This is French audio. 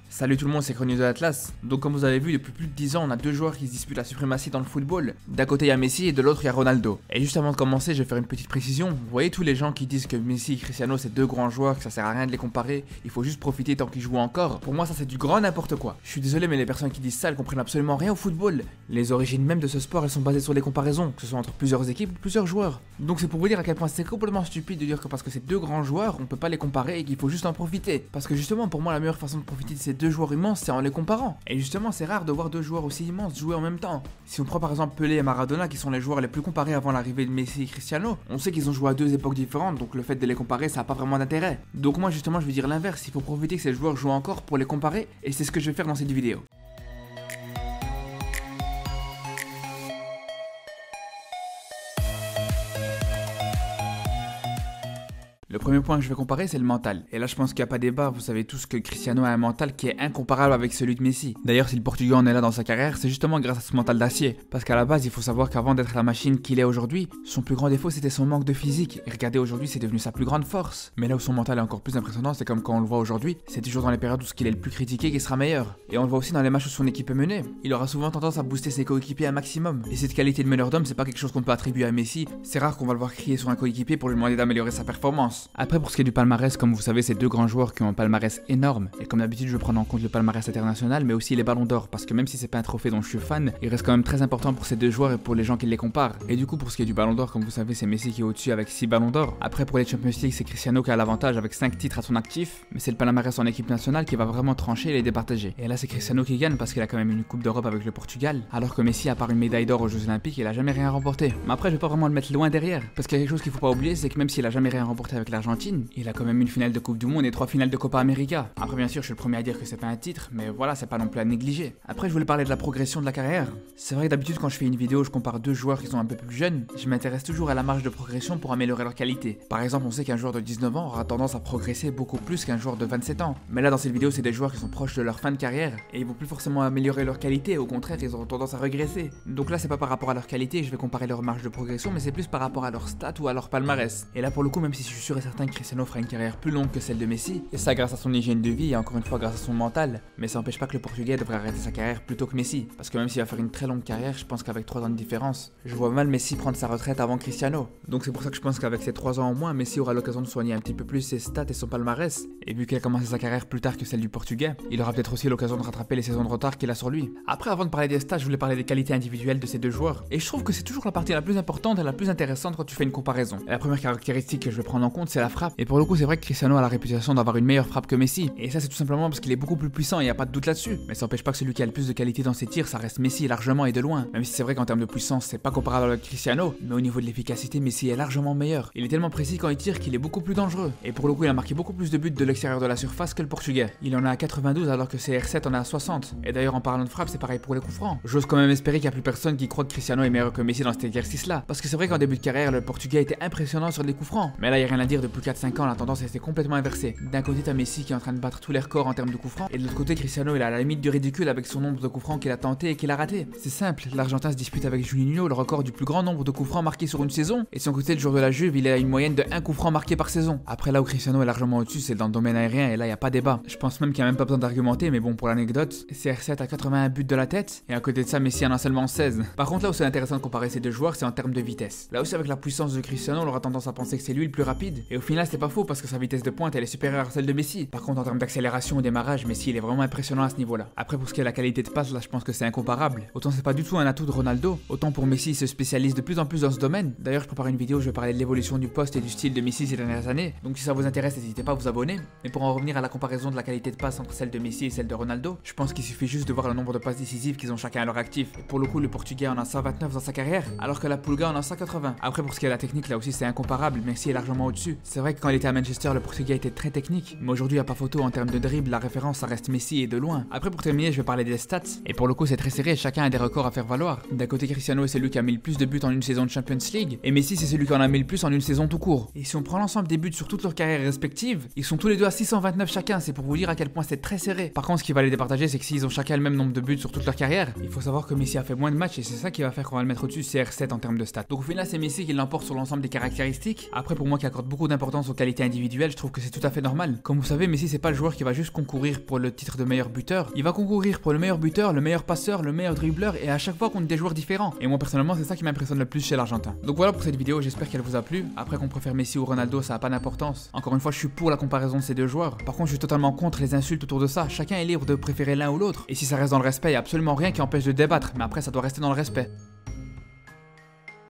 Salut tout le monde, c'est Chrono de Atlas. Donc comme vous avez vu, depuis plus de 10 ans, on a deux joueurs qui se disputent la suprématie dans le football. D'un côté il y a Messi et de l'autre il y a Ronaldo. Et juste avant de commencer, je vais faire une petite précision. Vous voyez tous les gens qui disent que Messi et Cristiano c'est deux grands joueurs, que ça sert à rien de les comparer, il faut juste profiter tant qu'ils jouent encore. Pour moi ça c'est du grand n'importe quoi. Je suis désolé mais les personnes qui disent ça, elles comprennent absolument rien au football. Les origines même de ce sport, elles sont basées sur les comparaisons, que ce soit entre plusieurs équipes ou plusieurs joueurs. Donc c'est pour vous dire à quel point c'est complètement stupide de dire que parce que c'est deux grands joueurs, on peut pas les comparer et qu'il faut juste en profiter. Parce que justement pour moi la meilleure façon de profiter de ces deux joueurs immenses, c'est en les comparant. Et justement, c'est rare de voir deux joueurs aussi immenses jouer en même temps. Si on prend par exemple Pelé et Maradona, qui sont les joueurs les plus comparés avant l'arrivée de Messi et Cristiano, on sait qu'ils ont joué à deux époques différentes, donc le fait de les comparer, ça n'a pas vraiment d'intérêt. Donc moi justement, je vais dire l'inverse, il faut profiter que ces joueurs jouent encore pour les comparer, et c'est ce que je vais faire dans cette vidéo. Le premier point que je vais comparer, c'est le mental. Et là, je pense qu'il n'y a pas débat. Vous savez tous que Cristiano a un mental qui est incomparable avec celui de Messi. D'ailleurs, si le Portugais en est là dans sa carrière, c'est justement grâce à ce mental d'acier. Parce qu'à la base, il faut savoir qu'avant d'être la machine qu'il est aujourd'hui, son plus grand défaut, c'était son manque de physique. Et regardez, aujourd'hui, c'est devenu sa plus grande force. Mais là où son mental est encore plus impressionnant, c'est comme quand on le voit aujourd'hui, c'est toujours dans les périodes où il est le plus critiqué qu'il sera meilleur. Et on le voit aussi dans les matchs où son équipe est menée. Il aura souvent tendance à booster ses coéquipiers un maximum. Et cette qualité de meneur d'homme, c'est pas quelque chose qu'on peut attribuer à Messi. C'est rare qu'on va le voir crier sur un coéquipier pour lui demander d'améliorer sa performance. Après, pour ce qui est du palmarès, comme vous savez, c'est deux grands joueurs qui ont un palmarès énorme. Et comme d'habitude, je vais prendre en compte le palmarès international, mais aussi les ballons d'or, parce que même si c'est pas un trophée dont je suis fan, il reste quand même très important pour ces deux joueurs et pour les gens qui les comparent. Et du coup, pour ce qui est du ballon d'or, comme vous savez, c'est Messi qui est au-dessus avec 6 ballons d'or. Après, pour les Champions League, c'est Cristiano qui a l'avantage avec 5 titres à son actif, mais c'est le palmarès en équipe nationale qui va vraiment trancher et les départager. Et là, c'est Cristiano qui gagne parce qu'il a quand même une Coupe d'Europe avec le Portugal, alors que Messi, à part une médaille d'or aux Jeux Olympiques, il a jamais rien remporté. Mais après, je vais pas vraiment le mettre loin derrière, parce qu'il y a quelque chose qu'il faut pas oublier, c'est que même s'il a jamais rien remporté avec l'Argentine, il a quand même une finale de Coupe du Monde et 3 finales de Copa América. Après bien sûr je suis le premier à dire que c'est pas un titre, mais voilà, c'est pas non plus à négliger. Après je voulais parler de la progression de la carrière. C'est vrai que d'habitude quand je fais une vidéo je compare deux joueurs qui sont un peu plus jeunes, je m'intéresse toujours à la marge de progression pour améliorer leur qualité. Par exemple on sait qu'un joueur de 19 ans aura tendance à progresser beaucoup plus qu'un joueur de 27 ans. Mais là dans cette vidéo c'est des joueurs qui sont proches de leur fin de carrière et ils vont plus forcément améliorer leur qualité, au contraire ils auront tendance à régresser. Donc là c'est pas par rapport à leur qualité, je vais comparer leur marge de progression, mais c'est plus par rapport à leur stats ou à leur palmarès. Et là pour le coup même si je suis sûr et certain que Cristiano fera une carrière plus longue que celle de Messi, et ça grâce à son hygiène de vie et encore une fois grâce à son mental, mais ça n'empêche pas que le Portugais devrait arrêter sa carrière plus tôt que Messi, parce que même s'il va faire une très longue carrière, je pense qu'avec 3 ans de différence, je vois mal Messi prendre sa retraite avant Cristiano. Donc c'est pour ça que je pense qu'avec ces 3 ans en moins, Messi aura l'occasion de soigner un petit peu plus ses stats et son palmarès, et vu qu'il a commencé sa carrière plus tard que celle du Portugais, il aura peut-être aussi l'occasion de rattraper les saisons de retard qu'il a sur lui. Après, avant de parler des stats, je voulais parler des qualités individuelles de ces deux joueurs, et je trouve que c'est toujours la partie la plus importante et la plus intéressante quand tu fais une comparaison. Et la première caractéristique que je vais prendre en compte, c'est la frappe, et pour le coup c'est vrai que Cristiano a la réputation d'avoir une meilleure frappe que Messi, et ça c'est tout simplement parce qu'il est beaucoup plus puissant, il n'y a pas de doute là-dessus. Mais ça n'empêche pas que celui qui a le plus de qualité dans ses tirs, ça reste Messi largement et de loin. Même si c'est vrai qu'en termes de puissance, c'est pas comparable avec Cristiano, mais au niveau de l'efficacité, Messi est largement meilleur. Il est tellement précis quand il tire qu'il est beaucoup plus dangereux. Et pour le coup, il a marqué beaucoup plus de buts de l'extérieur de la surface que le Portugais. Il en a à 92 alors que CR7 en a à 60. Et d'ailleurs, en parlant de frappe, c'est pareil pour les coups francs. J'ose quand même espérer qu'il n'y a plus personne qui croit que Cristiano est meilleur que Messi dans cet exercice-là. Parce que c'est vrai qu'en début de carrière, le Portugais était impressionnant sur les coups francs. Mais là, il n'y a rien à dire, depuis 4-5 ans, la tendance était complètement inversée. D'un côté, t'as Messi qui est en train de battre tous les records en termes de coups francs, et de l'autre côté Cristiano il est à la limite du ridicule avec son nombre de coups francs qu'il a tenté et qu'il a raté. C'est simple, l'Argentin se dispute avec Juninho le record du plus grand nombre de coups francs marqués sur une saison, et de son côté le joueur de la Juve il est à une moyenne de 1 coup franc marqué par saison. Après là où Cristiano est largement au-dessus c'est dans le domaine aérien, et là y a pas débat. Je pense même qu'il n'y a même pas besoin d'argumenter, mais bon pour l'anecdote, CR7 a 81 buts de la tête, et à côté de ça Messi en a seulement 16. Par contre là où c'est intéressant de comparer ces deux joueurs c'est en termes de vitesse. Là aussi avec la puissance de Cristiano on aura tendance à penser que c'est lui le plus rapide, et au final c'est pas faux parce que sa vitesse de pointe elle est supérieure à celle de Messi. Par contre en termes d'accélération au démarrage, Messi il est vraiment impressionnant à ce niveau-là. Après pour ce qui est de la qualité de passe, là je pense que c'est incomparable. Autant c'est pas du tout un atout de Ronaldo, autant pour Messi il se spécialise de plus en plus dans ce domaine. D'ailleurs je prépare une vidéo où je vais parler de l'évolution du poste et du style de Messi ces dernières années, donc si ça vous intéresse n'hésitez pas à vous abonner. Mais pour en revenir à la comparaison de la qualité de passe entre celle de Messi et celle de Ronaldo, je pense qu'il suffit juste de voir le nombre de passes décisives qu'ils ont chacun à leur actif. Et pour le coup le Portugais en a 129 dans sa carrière, alors que la Pulga en a 180. Après pour ce qui est de la technique là aussi c'est incomparable, Messi est largement au-dessus. C'est vrai que quand il était à Manchester le Portugais était très technique, mais aujourd'hui il n'y a pas photo en termes de dribble, la référence ça reste Messi et de loin. Après pour terminer je vais parler des stats, et pour le coup c'est très serré, chacun a des records à faire valoir. D'un côté Cristiano est celui qui a mis le plus de buts en une saison de Champions League, et Messi c'est celui qui en a mis le plus en une saison tout court. Et si on prend l'ensemble des buts sur toutes leurs carrières respectives, ils sont tous les deux à 629 chacun, c'est pour vous dire à quel point c'est très serré. Par contre ce qui va les départager c'est que s'ils ont chacun le même nombre de buts sur toute leur carrière, il faut savoir que Messi a fait moins de matchs et c'est ça qui va faire qu'on va le mettre au-dessus CR7 en termes de stats. Donc au final c'est Messi qui l'emporte sur l'ensemble des caractéristiques. Après pour moi qui accorde beaucoup beaucoup d'importance aux qualités individuelles, je trouve que c'est tout à fait normal. Comme vous savez, Messi c'est pas le joueur qui va juste concourir pour le titre de meilleur buteur, il va concourir pour le meilleur buteur, le meilleur passeur, le meilleur dribbleur et à chaque fois contre des joueurs différents. Et moi personnellement c'est ça qui m'impressionne le plus chez l'Argentin. Donc voilà pour cette vidéo, j'espère qu'elle vous a plu. Après qu'on préfère Messi ou Ronaldo, ça a pas d'importance. Encore une fois, je suis pour la comparaison de ces deux joueurs. Par contre, je suis totalement contre les insultes autour de ça. Chacun est libre de préférer l'un ou l'autre. Et si ça reste dans le respect, il y a absolument rien qui empêche de débattre. Mais après, ça doit rester dans le respect.